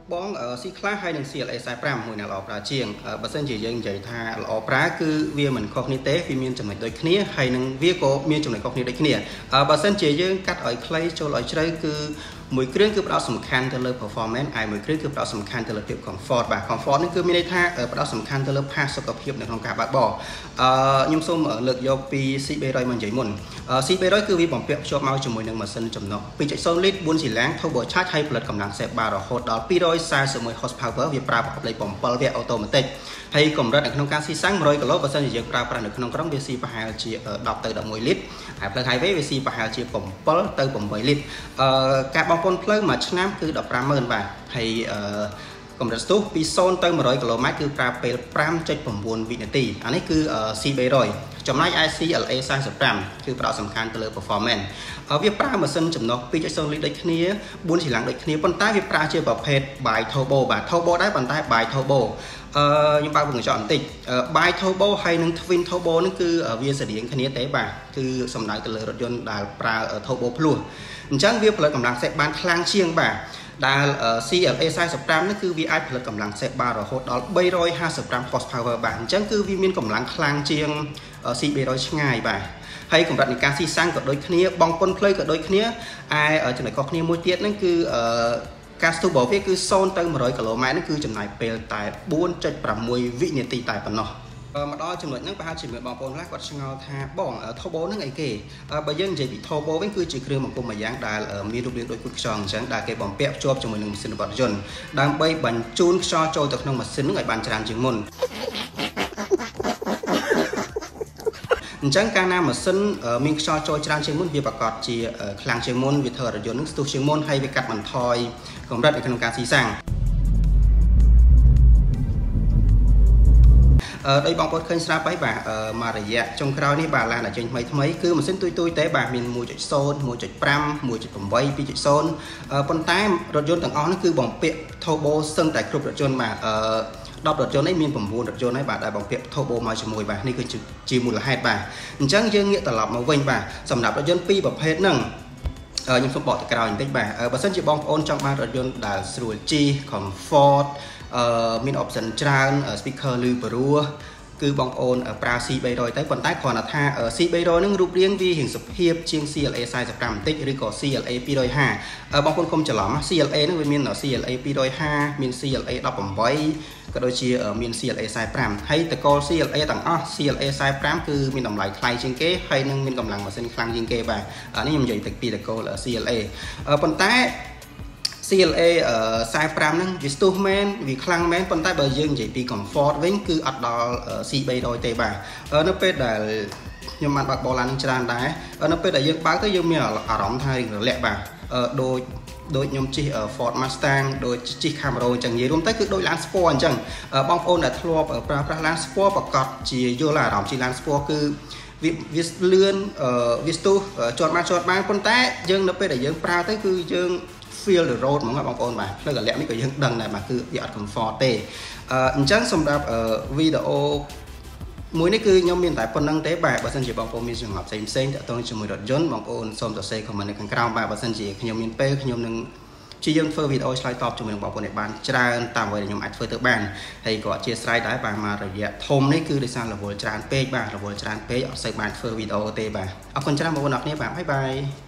bóng xí class hayនឹង CLA 45មួយនៅល្អប្រាជាងបើសិនជាយើងនិយាយថាល្អប្រាគឺវាមិនខុសគ្នាទេវាមានចំណុចដូចគ្នាហើយនឹងវាក៏មានចំណុចខុសគ្នាដូចគ្នាបើសិនជាយើងកាត់ឲ្យខ្លីចូលឲ្យជ្រៅគឺមួយគ្រឿងគឺផ្ដោតសំខាន់ទៅលើ performance ហើយមួយគ្រឿងគឺផ្ដោតសំខាន់ទៅលើភាព comfort បាទ comfort នេះគឺមានន័យថាផ្ដោតសំខាន់ទៅលើផាសុខភាពនៅក្នុងការបើកបរខ្ញុំសូមលើកយកពី C300 មកនិយាយមុន C300 គឺវាបំពាក់ភ្ជាប់មកជាមួយនឹងម៉ាស៊ីនចំណុះ 2.0 លីត្រ 4 ស៊ីឡាំង turbo charge ហើយផលិតកម្លាំងសេបបារហូតដល់ 241 horsepower វាប្រើប្រព័ន្ធលេខ7វគ្គ automatic ហើយកម្រិតនៅក្នុងការស៊ីសាំង 100 គីឡូបើសិនជាយើងប្រើប្រាស់នៅក្នុងក្រុងវាស៊ីប្រហែលជា10ទៅ11លីត្រហើយផ្លូវ highway វាស៊ីប្រហែលជា7ទៅ8លីត្រការបង់ពន្ធផ្លូវមួយឆ្នាំគឺ 150,000 បាទហើយកម្រិតស្ទុះពី0ទៅ100គីឡូម៉ែត្រគឺប្រើពេល 5.9 វិនាទីអានេះគឺ C300 ចំណែក CLA 45គឺផ្ដោតសំខាន់ទៅលើ performance វាប្រើម៉ាស៊ីនចំណុះ 2.0 លីត្រដូចគ្នា 4 ស៊ីឡាំងដូចគ្នាប៉ុន្តែវាប្រើជាប្រភេទ bi turbo បាទ turbo ដែរប៉ុន្តែ bi turbo ខ្ញុំបើកវងកញ្ចក់បន្តិច bi turbo ហើយនឹង twin turbo នេះគឺវាស្រដៀងគ្នាទេបាទគឺសំដៅទៅលើរថយន្តដែលប្រើ turbo ភ្លោះអញ្ចឹងវាផលិតកម្លាំងសេបបានខ្លាំងជាងបាទដែល CLA 45នេះគឺវាអាចផលិតកម្លាំងសេបបានរហូតដល់355 horsepower បាទអញ្ចឹងគឺវាមានកម្លាំងខ្លាំងជាង C300 ឆ្ងាយបាទហើយកម្រិតនៃការស៊ីសាំងក៏ដូចគ្នាបង់ពន្ធផ្លូវក៏ដូចគ្នាឯចំណុចខុសគ្នាមួយទៀតហ្នឹងគឺការស្ទុះរបស់វាគឺ0ទៅ100គីឡូម៉ែត្រហ្នឹងគឺចំណាយពេលតែ 4.6 វិនាទីតែប៉ុណ្ណោះមកដល់ចំណុចហ្នឹងប្រហែលជាមានបងប្អូនខ្លះគាត់ឆ្ងល់ថាបង turbo ហ្នឹងអីគេបើយើងនិយាយពី turbo វិញគឺជាគ្រឿងបង្គុំមួយយ៉ាងដែលមានរូបរាងដូចគូតខ្យល់អញ្ចឹងដែលគេបំពាក់ភ្ជាប់ជាមួយនឹងម៉ាស៊ីនរថយន្តដើម្បីបញ្ជូនខ្យល់ចូលទៅក្នុងម៉ាស៊ីនហ្នឹងឲ្យបានច្រើនជាងមុនអញ្ចឹងកាលណាម៉ាស៊ីនមានខ្យល់ចូលច្រើនជាងមុនវាប្រកាសជាខ្លាំងជាងមុនវាធ្វើរថយន្តនឹងស្ទុះជាងមុនហើយវាកាត់បន្ថយកម្រិតនៅក្នុងការស៊ីសាំងដោយបងប្អូនឃើញស្រាប់ហើយបាទមករយៈចុងក្រោយនេះបាទឡានដែលចេញថ្មីគឺម៉ាស៊ីនទុយទេបាទមាន 1.0 1.5 1.8 2.0 ប៉ុន្តែរថយន្តទាំងអស់នេះគឺបំពាក់ turbo សឹងតែគ្រប់រថយន្តបាទ10រថយន្តនេះមាន9រថយន្តហើយបាទដែលបំពាក់ turbo មកជាមួយបាទនេះគឺជាមូលហេតុបាទអញ្ចឹងយើងងាកត្រឡប់មកវិញបាទសម្រាប់រថយន្តពីរប្រភេទហ្នឹងខ្ញុំសូមបកទៅក្រោយបន្តិចបាទបើសិនជាបងប្អូនចង់បានរថយន្តដែលស្រួលជិះ comfort មាន option ច្រើន speaker ឮព្រោះគឺបងប្អូនប្រើ C300 ទៅប៉ុន្តែគ្រាន់តែថា C300 នឹងរូបរាងវារៀងសុភាពជាង CLA 45បន្តិចឬក៏ CLA 250បងប្អូនកុំច្រឡំ CLA នឹងវាមាន CLA 250មាន CLA 18ក៏ដូចជាមាន CLA 45ហើយតកល CLA ទាំងអស់ CLA 45គឺមានតម្លៃថ្លៃជាងគេហើយនឹងមានកម្លាំងម៉ាស៊ីនខ្លាំងជាងគេបាទនេះខ្ញុំនិយាយទៅពីតកល CLA ប៉ុន្តែ CLA 45ហ្នឹងវាស្ទុះមែនវាខ្លាំងមែនប៉ុន្តែបើយើងនិយាយពី comfort វិញគឺអត់ដល់ C300 ទេបាទនៅពេលដែលខ្ញុំបានបើកបរឡាននឹងច្រើនដែរនៅពេលដែលយើងបើកទៅយើងមានអារម្មណ៍ថារលាក់បាទដូចខ្ញុំជិះ Ford Mustang ដូចជិះ Camaro អញ្ចឹងនិយាយរួមទៅគឺដូចឡាន Sport អញ្ចឹងបងប្អូនដែលធ្លាប់ប្រើប្រាស់ឡាន Sport ប្រកាសជាយល់អារម្មណ៍ជិះឡាន Sport គឺវាលឿនវាស្ទុះជាប់បានប៉ុន្តែយើងនៅពេលដែលយើងប្រើទៅគឺយើងfeel the road ហ្មងបងប្អូនបាទផ្លូវកលៈនេះក៏យើងដឹងដែរបាទគឺវាអត់ comfort ទេអញ្ចឹងសម្រាប់វីដេអូមួយនេះគឺខ្ញុំមានតែប៉ុណ្្នឹងទេបាទបើសិនជាបងប្អូនមានចំណាប់ផ្សេងតាក់ទងជាមួយរថយន្តបងប្អូនសូមសរសេរ comment នៅខាងក្រោមបាទបើសិនជាខ្ញុំមានពេលខ្ញុំនឹងជាយើងធ្វើវីដេអូឆ្លើយតបជាមួយនឹងបងប្អូនឲ្យបានច្រើនតាមអ្វីដែលខ្ញុំអាចធ្វើទៅបានហើយក៏អធិស្ឋានដែរបាទមករយៈធំនេះគឺដោយសាររវល់ច្រើនពេកបាទរវល់ច្រើនពេកអត់សូវបានធ្វើវីដេអូទេបាទអរគុណច្រើនបងប្អូនអរគ្នាបាទបាយបាយ